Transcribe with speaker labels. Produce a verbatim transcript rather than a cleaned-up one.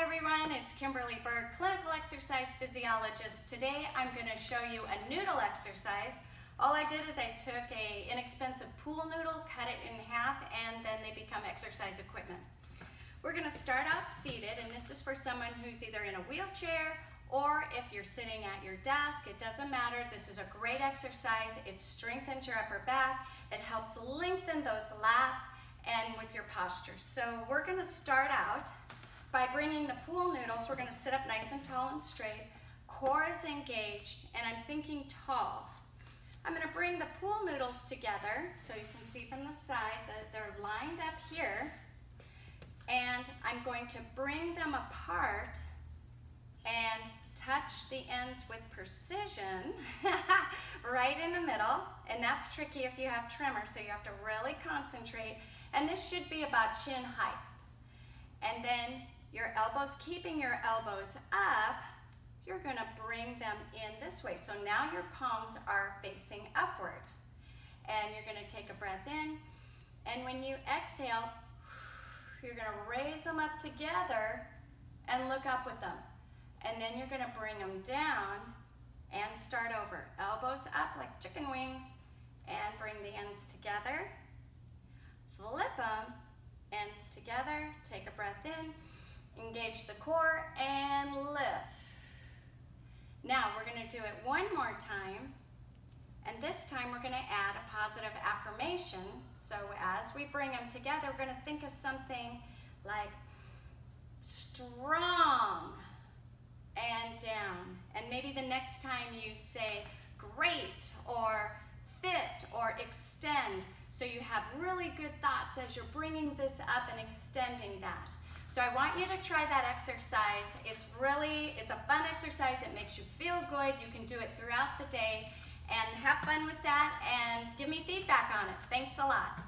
Speaker 1: everyone, it's Kimberly Berg, clinical exercise physiologist. Today I'm going to show you a noodle exercise. All I did is I took a inexpensive pool noodle, cut it in half, and then they become exercise equipment. We're going to start out seated, and this is for someone who's either in a wheelchair or if you're sitting at your desk. It doesn't matter. This is a great exercise. It strengthens your upper back. It helps lengthen those lats and with your posture. So we're going to start out by bringing the pool noodles. We're going to sit up nice and tall and straight. Core is engaged, and I'm thinking tall. I'm going to bring the pool noodles together so you can see from the side that they're lined up here. And I'm going to bring them apart and touch the ends with precision right in the middle. And that's tricky if you have tremor, so you have to really concentrate. And this should be about chin height. And then your elbows, keeping your elbows up, you're going to bring them in this way. So now your palms are facing upward. And you're going to take a breath in. And when you exhale, you're going to raise them up together and look up with them. And then you're going to bring them down and start over. Elbows up like chicken wings and bring the ends together. Flip them, ends together, take a breath in, engage the core, and lift. Now we're going to do it one more time, and this time we're going to add a positive affirmation. So as we bring them together, we're going to think of something like strong and down. And maybe the next time you say great or fit or extend, so you have really good thoughts as you're bringing this up and extending that. So I want you to try that exercise. It's really, it's a fun exercise. It makes you feel good. You can do it throughout the day and have fun with that and give me feedback on it. Thanks a lot.